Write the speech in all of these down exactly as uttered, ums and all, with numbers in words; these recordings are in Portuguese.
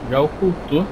Já ocultou.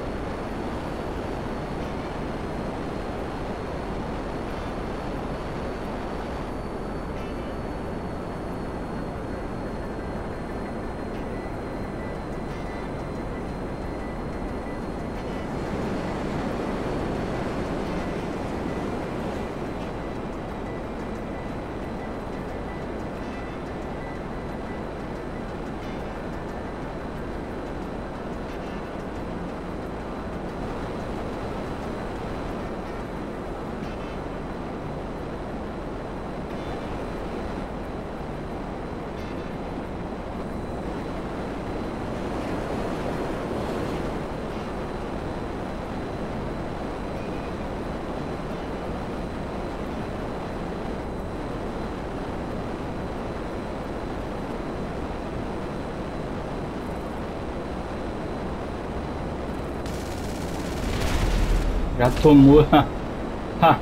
Já tomou. Ha.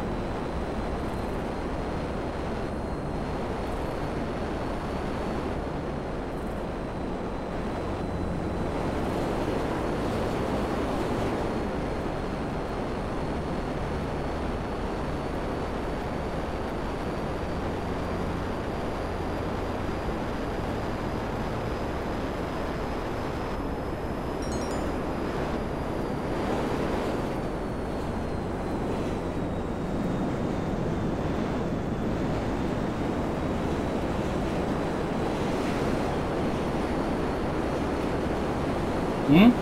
Hum?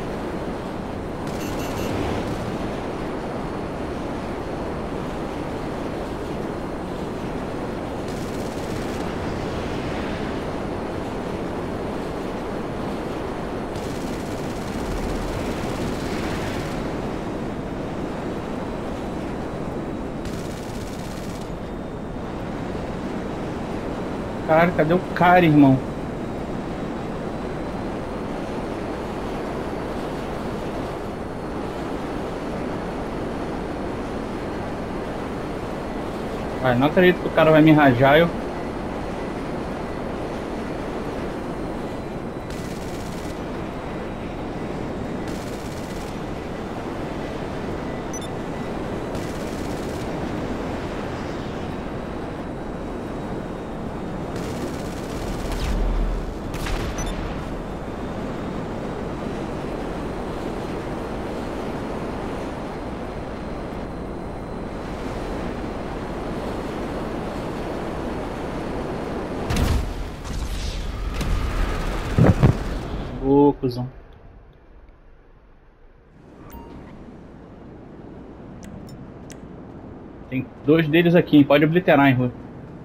Caralho, cadê o cara, irmão? Vai, não acredito que o cara vai me rajar, eu. Ô, cuzão. Tem dois deles aqui, hein? Pode obliterar, hein, Rui.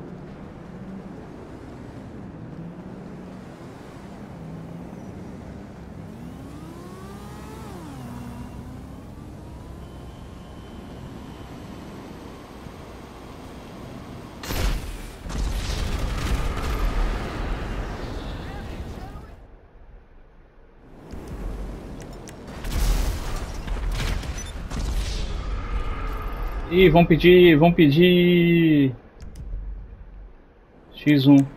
Ih, vão pedir. Vão pedir. X um.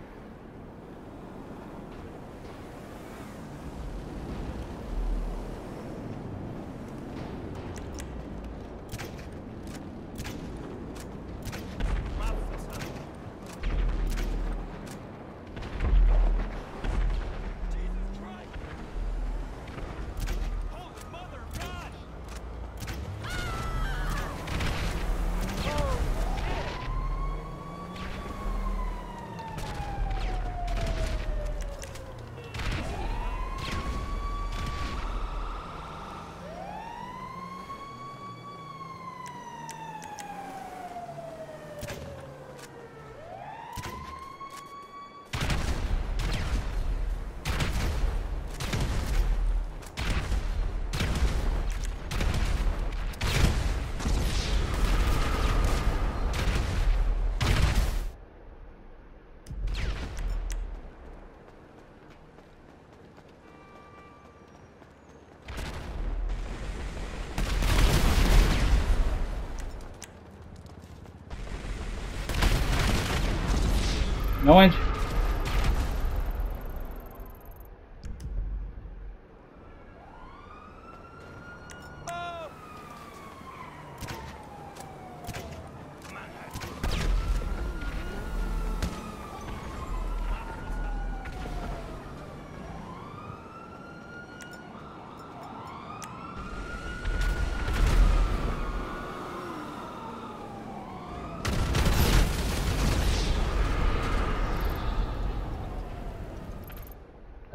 Aonde?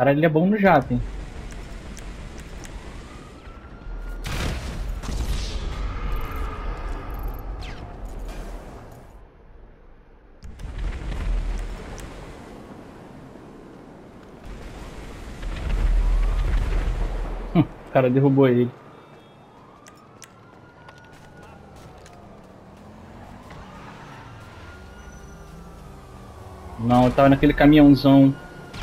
Cara, ele é bom no jato, hein? Hum, o cara derrubou ele. Não, eu tava naquele caminhãozão.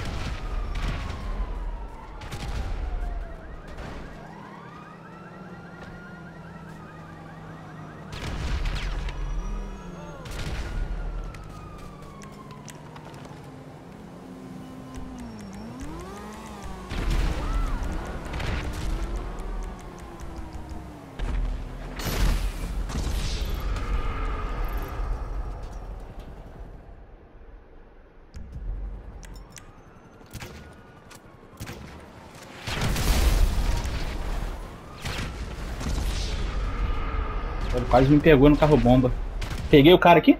Ele quase me pegou no carro bomba. Peguei o cara aqui?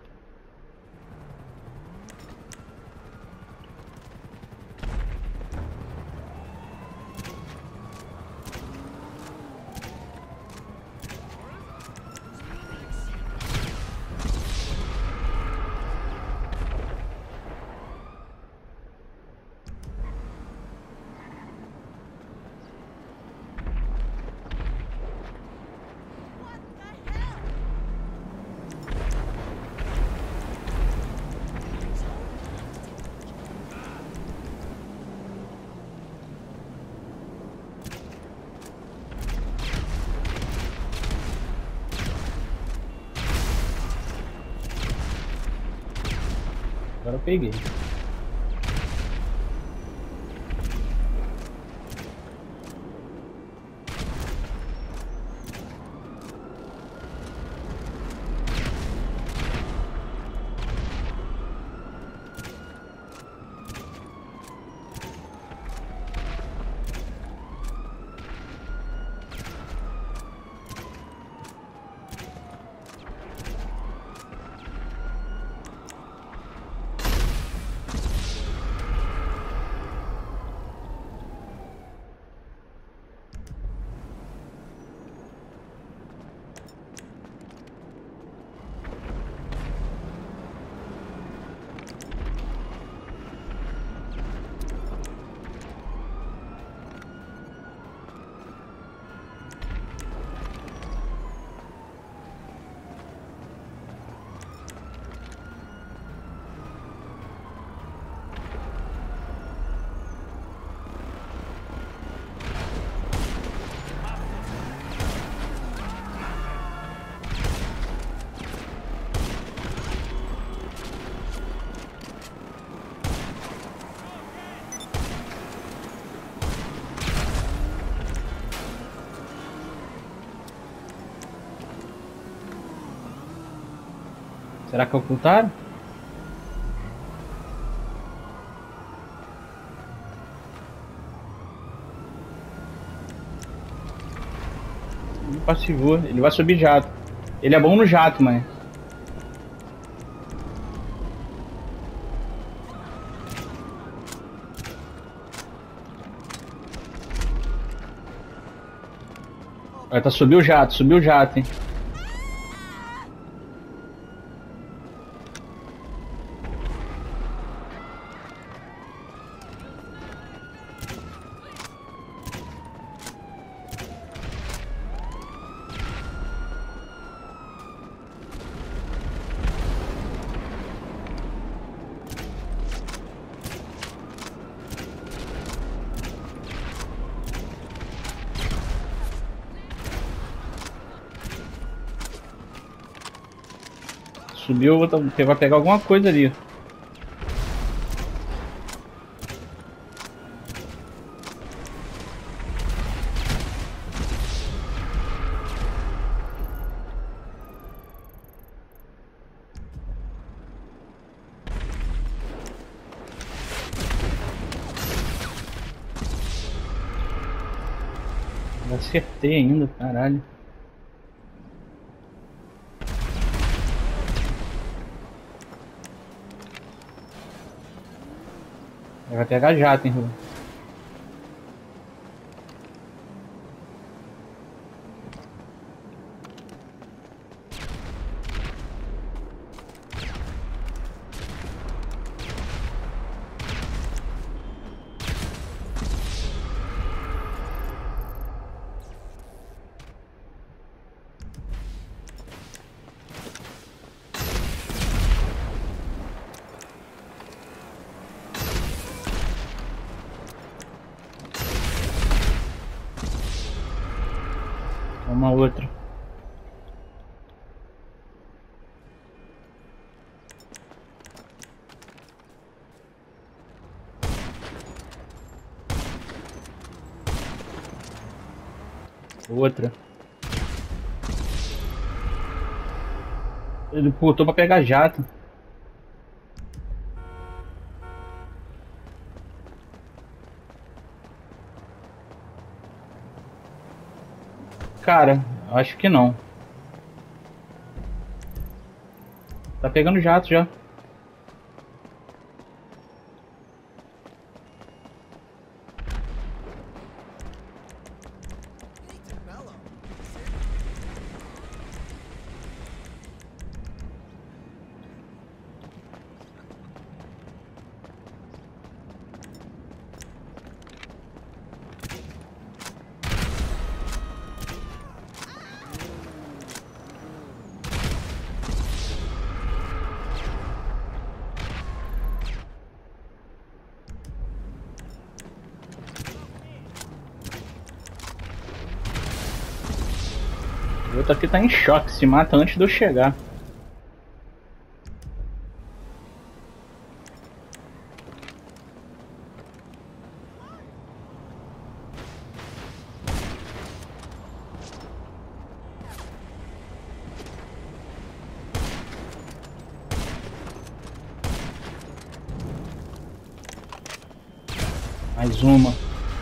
Agora eu peguei. Será que ocultaram? Ele passivou. Ele vai subir jato. Ele é bom no jato, mano. Olha, tá, subiu o jato, subiu o jato, hein. Subiu, vai pegar alguma coisa ali. Eu acertei ainda, caralho. Vai pegar jato, hein, Rua? uma outra. Outra. Ele botou pra pegar jato. Cara, acho que não. Tá pegando jato já. O outro aqui tá em choque, se mata antes de eu chegar. Mais uma.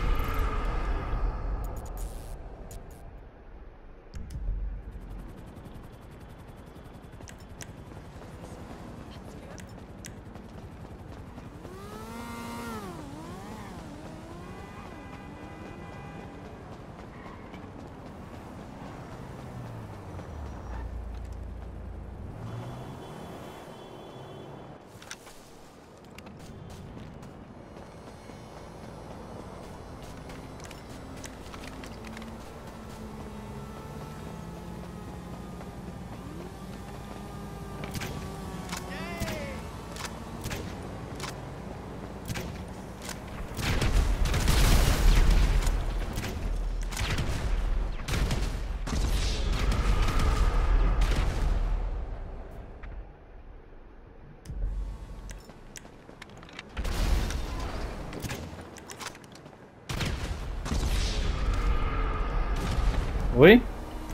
Oi?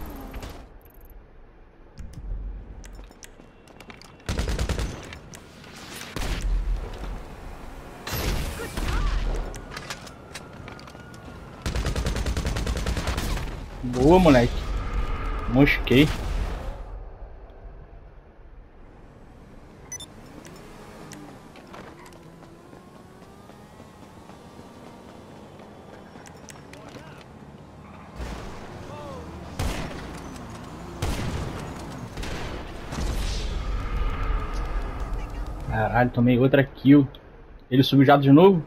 Boa, moleque. Mosquei. Caralho, tomei outra kill. Ele subiu jato de novo?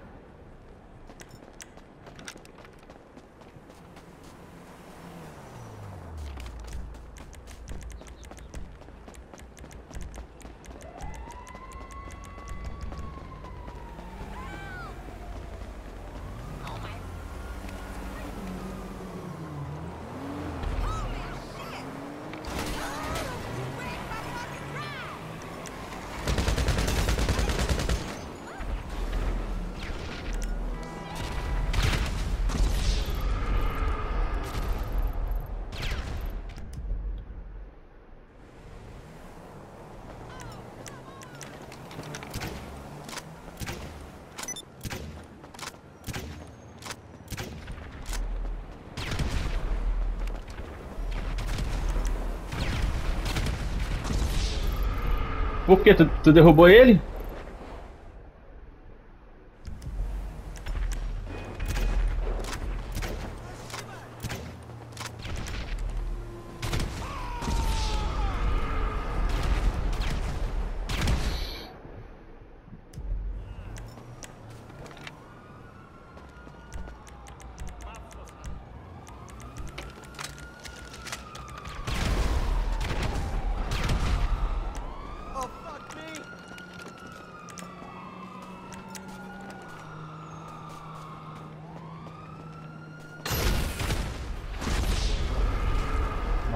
Por que? Tu, tu derrubou ele?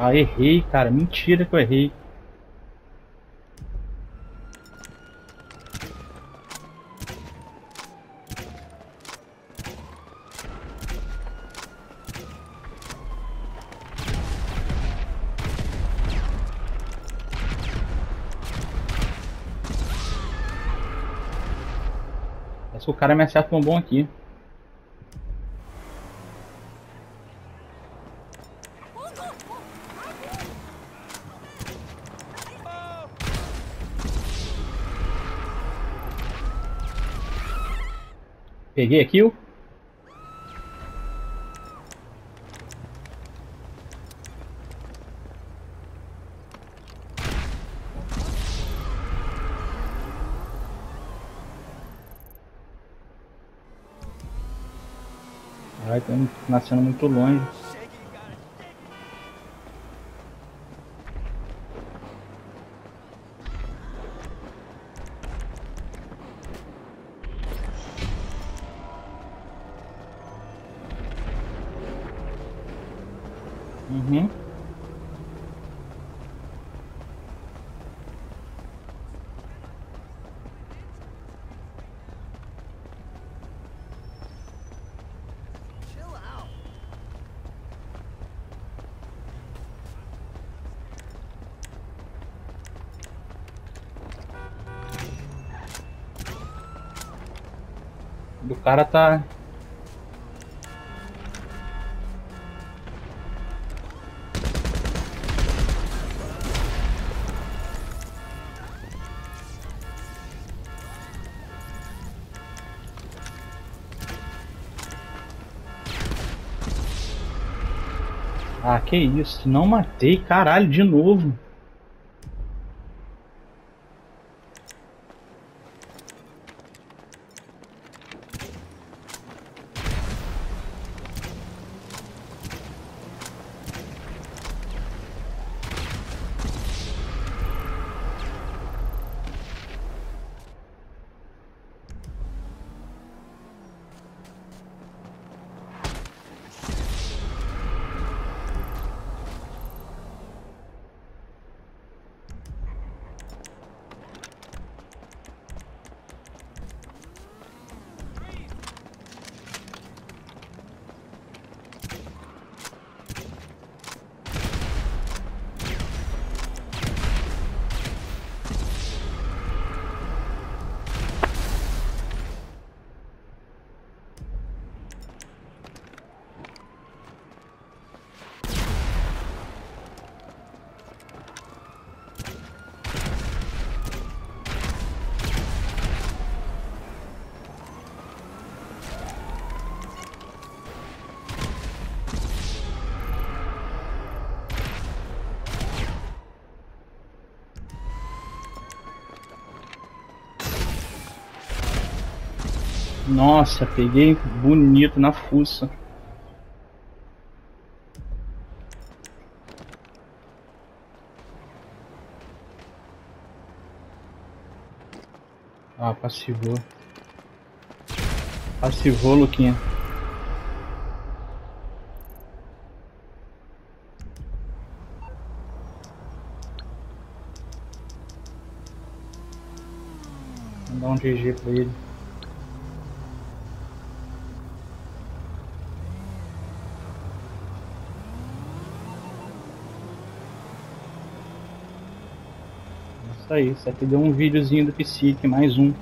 Ah, errei, cara. Mentira que eu errei. Parece que o cara me acerta um bom aqui. Peguei a kill. Ai, tô nascendo muito longe. Uhum. O cara tá. Ah, que isso? Não matei, caralho, de novo. Nossa, peguei bonito na fuça. Ah, passivou. Passivou, Luquinha. Vou dar um G G pra ele. Isso aí, isso aqui deu um videozinho do Psique, mais um.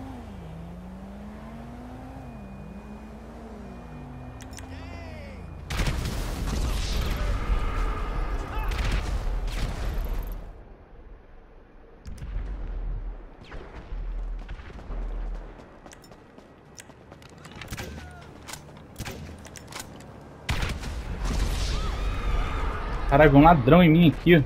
Caralho, veio um ladrão em mim aqui, ó.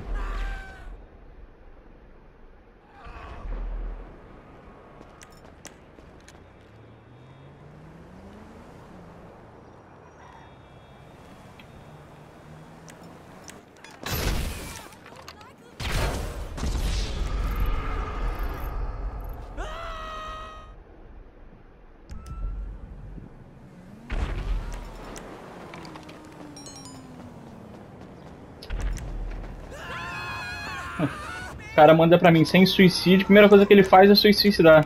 O cara manda pra mim sem suicídio, a primeira coisa que ele faz é se suicidar.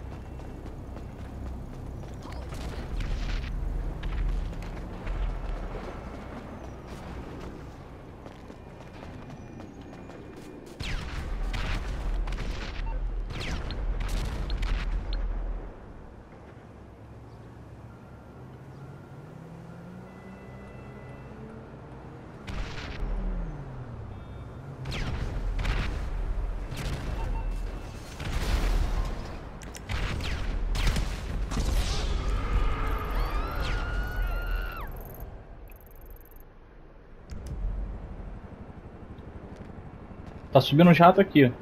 Tá subindo um jato aqui, ó.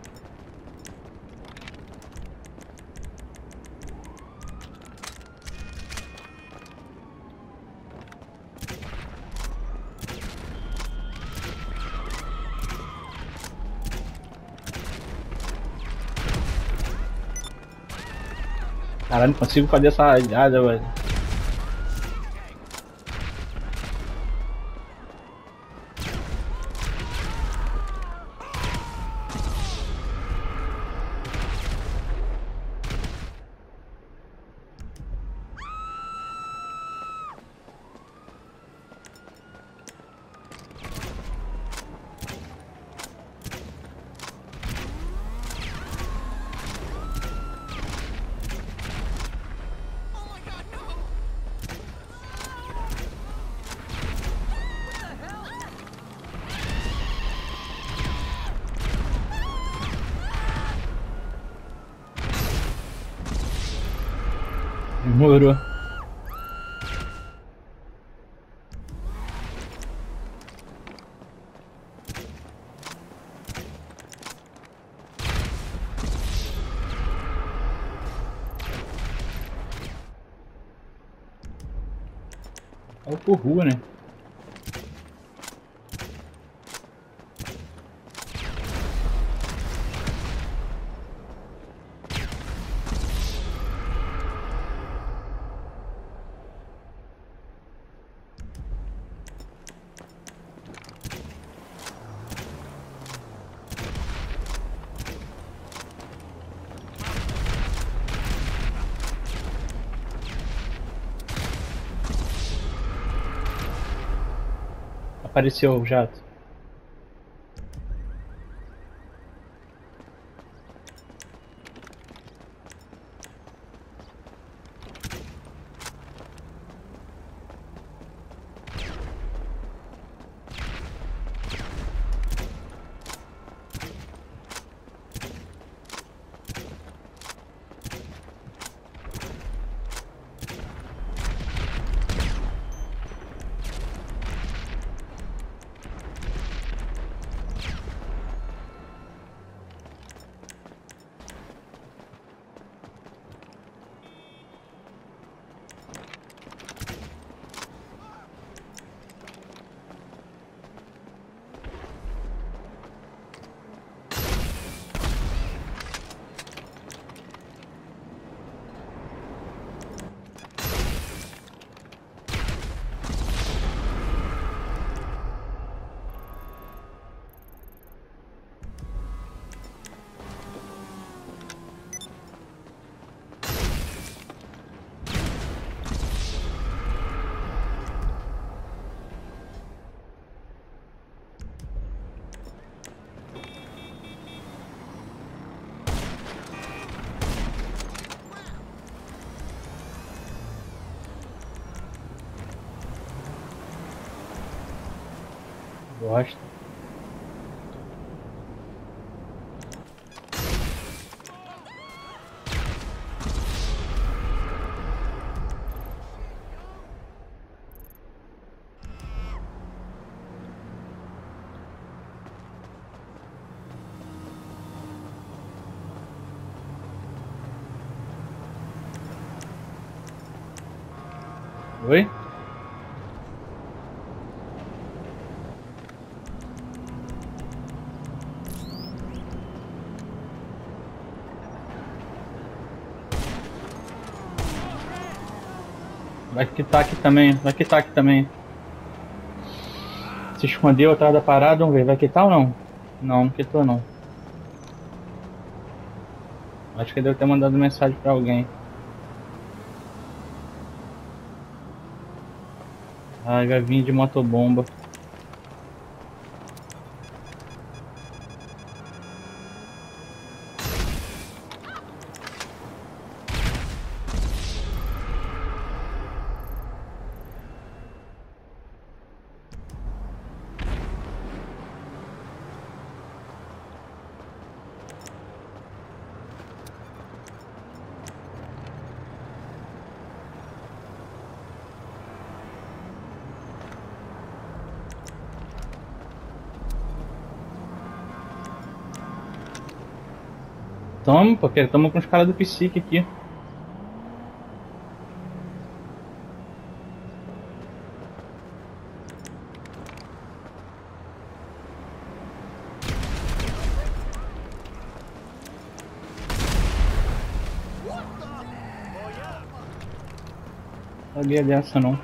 Caralho, não consigo fazer essa rajada, velho. Demorou. Olha por rua, né? Apareceu o jato. Gosto. Oi? Vai quitar aqui também, vai quitar aqui também. Se escondeu atrás da parada, vamos ver, vai quitar ou não? Não, não quitou não. Acho que ele deve ter mandado mensagem pra alguém. Ah, vai vir de motobomba. Tamo, porque estamos com os caras do psique aqui. Não sabia dessa não.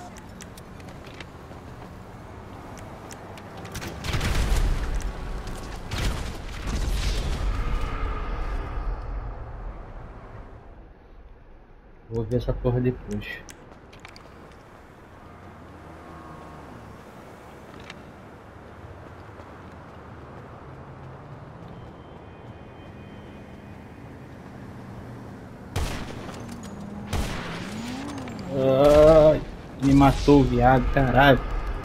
Vou ver essa porra depois. Ai, me matou o viado, caralho.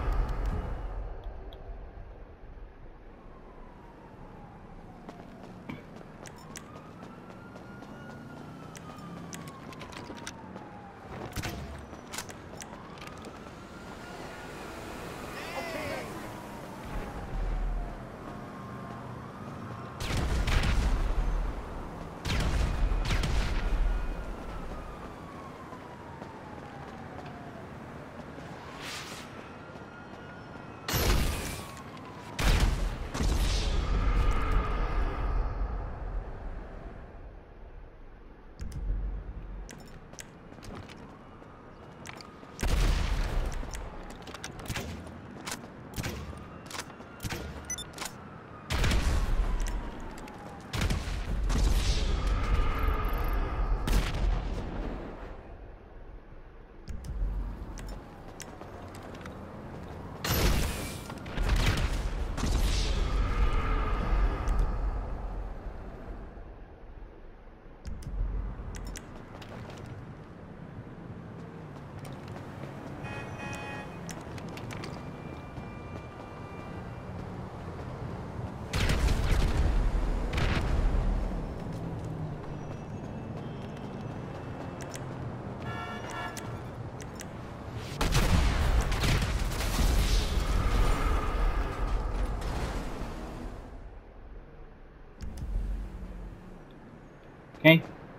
Quem?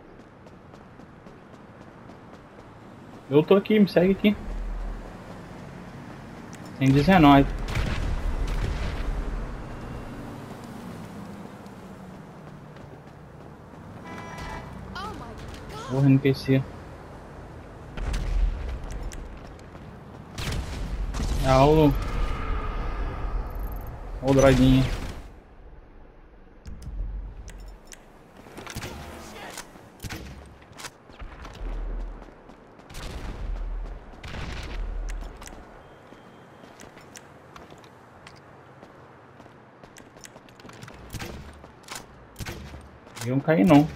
Eu tô aqui, me segue aqui. Tem dezenove. Porra, N P C. Ah, o... o droguinha. Eu não caí não.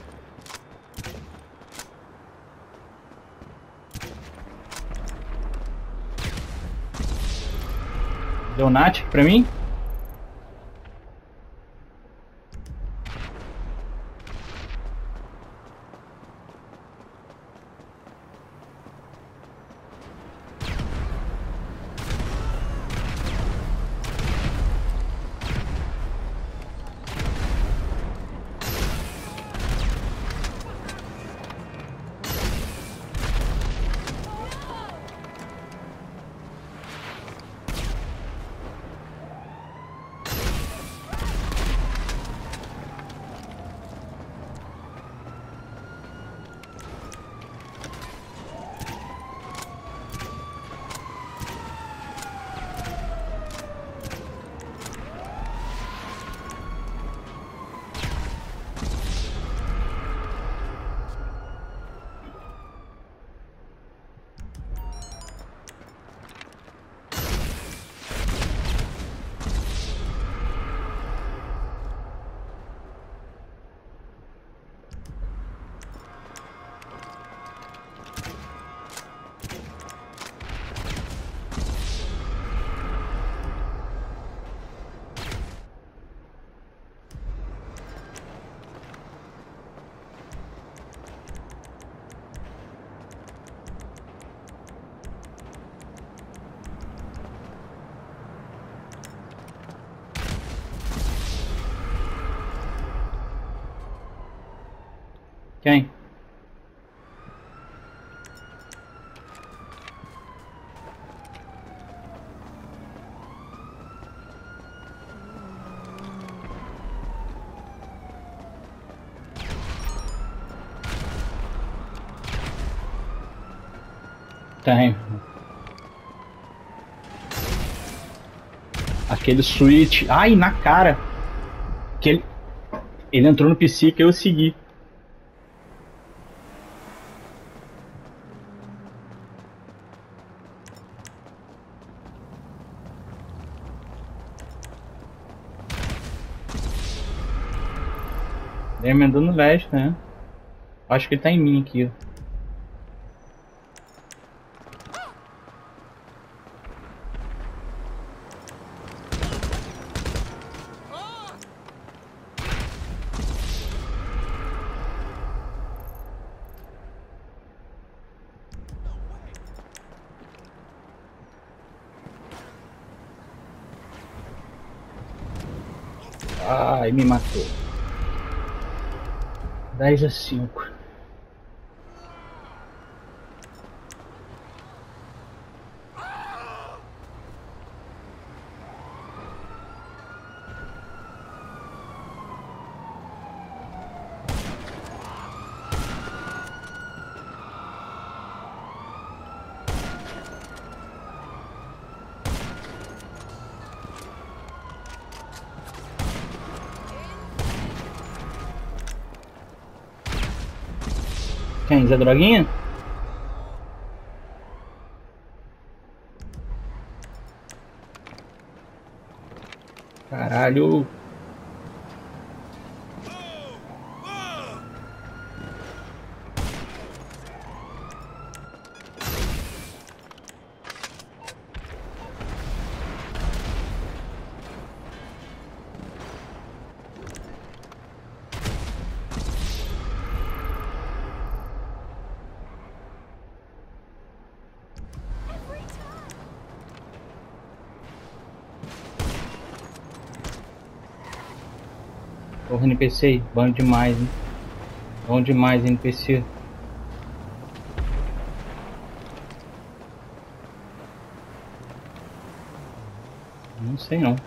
Deu Natic pra mim? Quem? Tem. Aquele switch. Ai, na cara. Que ele, ele entrou no psique e eu segui. Ele emendou no leste, né? Acho que ele tá em mim aqui, ó. Ai, me matou. dez a cinco. Quem? Zé Droguinha? Caralho. Porra, N P C aí. Bom demais, hein? Bom demais, N P C. Não sei não.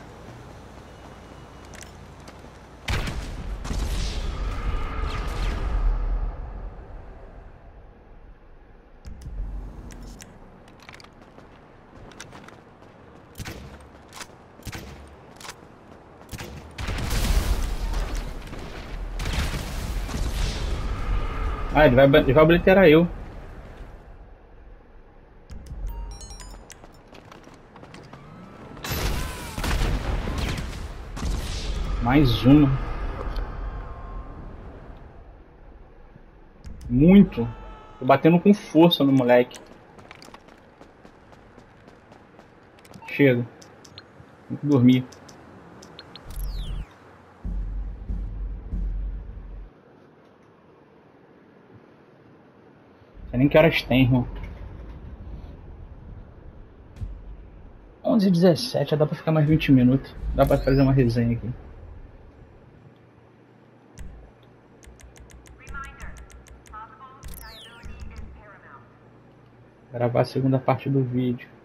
Ah, ele vai, ele vai obliterar eu. Mais uma. Muito. Tô batendo com força no moleque. Chega. Tem que dormir. Não sei nem que horas tem, irmão. onze e dezessete, já dá pra ficar mais vinte minutos. Dá pra fazer uma resenha aqui. Gravar a segunda parte do vídeo.